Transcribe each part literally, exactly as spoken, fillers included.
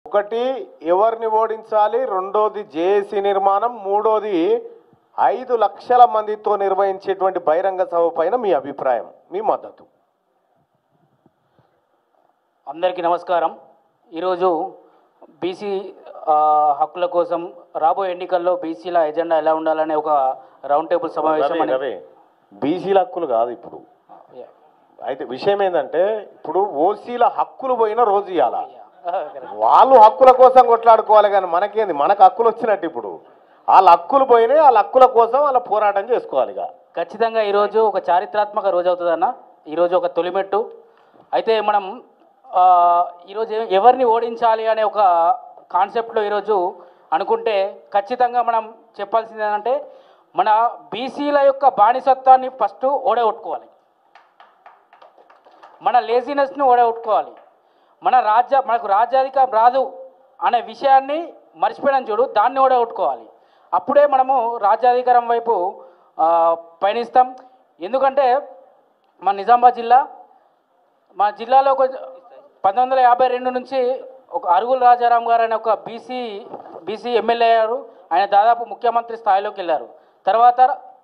ఒకటి ఎవరిని ఓడించాలి, రెండోది జేఏసీ నిర్మాణం, మూడోది ఐదు లక్షల మందితో నిర్వహించేటువంటి బహిరంగ సభ పైన మీ అభిప్రాయం, మీ మద్దతు. అందరికీ నమస్కారం. ఈరోజు బీసీ హక్కుల కోసం రాబోయే ఎన్నికల్లో బీసీల ఎజెండా ఎలా ఉండాలనే ఒక రౌండ్ టేబుల్ సమావేశం. బీసీల హక్కులు కాదు ఇప్పుడు. అయితే విషయం ఏంటంటే ఇప్పుడు ఓసీల హక్కులు పోయిన రోజు ఇవాళ వాళ్ళు హక్కుల కోసం కొట్లాడుకోవాలి, కానీ మనకేంది, మనకు హక్కులు వచ్చినట్టు ఇప్పుడు వాళ్ళ హక్కులు పోయినాయి, వాళ్ళ హక్కుల కోసం వాళ్ళ పోరాటం చేసుకోవాలి. ఖచ్చితంగా ఈరోజు ఒక చారిత్రాత్మక రోజు అవుతుందన్న. ఈరోజు ఒక తొలిమెట్టు. అయితే మనం ఈరోజు ఎవరిని ఓడించాలి అనే ఒక కాన్సెప్ట్లో ఈరోజు అనుకుంటే ఖచ్చితంగా మనం చెప్పాల్సింది ఏంటంటే మన బీసీల యొక్క బానిసత్వాన్ని ఫస్ట్ ఓడగొట్టుకోవాలి, మన లేజినెస్ను ఓడగొట్టుకోవాలి, మన రాజ్య మనకు రాజ్యాధికారం రాదు అనే విషయాన్ని మర్చిపోయిన చూడు, దాన్ని ఓడగొట్టుకోవాలి. అప్పుడే మనము రాజ్యాధికారం వైపు పయనిస్తాం. ఎందుకంటే మన నిజామాబాద్ జిల్లా మా జిల్లాలో ఒక పంతొమ్మిది వందల యాభై రెండు నుంచి ఒక అరుగుల రాజారాం గారు అనే ఒక బీసీ బీసీ ఎమ్మెల్యే అయ్యారు. ఆయన దాదాపు ముఖ్యమంత్రి స్థాయిలోకి వెళ్ళారు. తర్వాత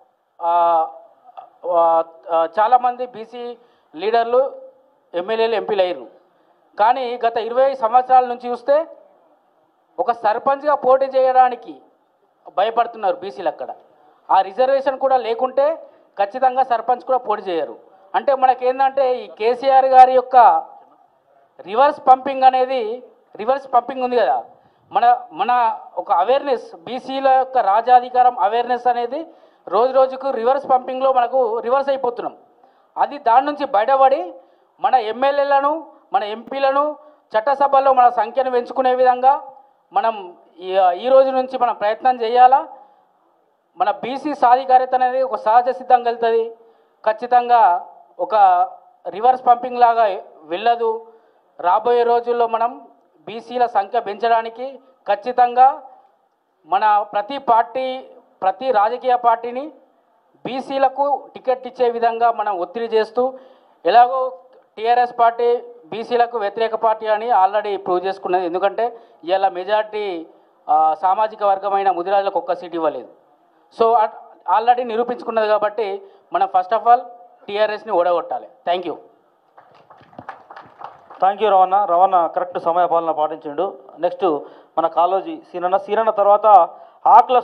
చాలామంది బీసీ లీడర్లు ఎమ్మెల్యేలు ఎంపీలు అయ్యారు. కానీ గత ఇరవై సంవత్సరాల నుంచి చూస్తే ఒక సర్పంచ్గా పోటీ చేయడానికి భయపడుతున్నారు బీసీలు. అక్కడ ఆ రిజర్వేషన్ కూడా లేకుంటే ఖచ్చితంగా సర్పంచ్ కూడా పోటీ చేయరు. అంటే మనకేందంటే ఈ కేసీఆర్ గారి యొక్క రివర్స్ పంపింగ్ అనేది రివర్స్ పంపింగ్ ఉంది కదా, మన మన ఒక అవేర్నెస్, బీసీల యొక్క రాజ్యాధికారం అవేర్నెస్ అనేది రోజు రోజుకు రివర్స్ పంపింగ్లో మనకు రివర్స్ అయిపోతున్నాం. అది దాని నుంచి బయటపడి మన ఎమ్మెల్యేలను మన ఎంపీలను చట్టసభల్లో మన సంఖ్యను పెంచుకునే విధంగా మనం ఈ రోజు నుంచి మనం ప్రయత్నం చేయాలా. మన బీసీ సాధికారత అనేది ఒక సహజ సిద్ధంగా వెళ్తుంది. ఖచ్చితంగా ఒక రివర్స్ పంపింగ్ లాగా వెళ్ళదు. రాబోయే రోజుల్లో మనం బీసీల సంఖ్య పెంచడానికి ఖచ్చితంగా మన ప్రతి పార్టీ ప్రతి రాజకీయ పార్టీని బీసీలకు టికెట్ ఇచ్చే విధంగా మనం ఒత్తిడి చేస్తూ, ఎలాగో టీఆర్ఎస్ పార్టీ బీసీలకు వ్యతిరేక పార్టీ అని ఆల్రెడీ ప్రూవ్ చేసుకున్నది. ఎందుకంటే ఇవాళ మెజార్టీ సామాజిక వర్గమైన ముదిరాజులకు ఒక్క సీట్ ఇవ్వలేదు. సో ఆల్రెడీ నిరూపించుకున్నది. కాబట్టి మనం ఫస్ట్ ఆఫ్ ఆల్ టీఆర్ఎస్ని ఓడగొట్టాలి. Thank you thank you Ravana. Ravana correct సమయపాలన పాటించిండు. నెక్స్ట్ మన కాళోజీ సీనన్న. సీనన్న తర్వాత ఆకుల